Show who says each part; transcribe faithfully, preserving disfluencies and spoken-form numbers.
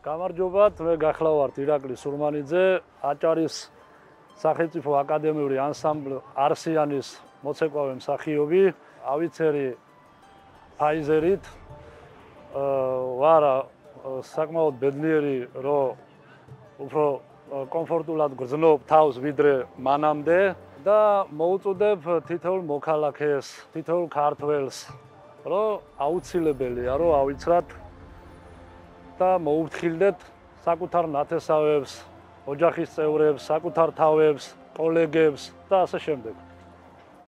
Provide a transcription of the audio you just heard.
Speaker 1: გამარჯობათ, მე გახლავართ ირაკლი სურმანიძე, აჭარის სახელმწიფო აკადემიური ანსამბლ არსიანის მოცეკვავე მსახიობი, ავიცერი ფაიზერით, ვარ საკმაოდ ბედნიერი, რომ უფრო კომფორტულად გრძნობ თავს ვიდრე მანამდე და მოუწოდებ თითოეულ მოქალაქეს, თითოეულ ქართველს, რომ აუცილებელია, რომ ავიცრათ და მოუფრთხილდეთ საკუთარ ნათესავებს, ოჯახის წევრებს, საკუთარ თავებს, კოლეგებს და ასე შემდეგ.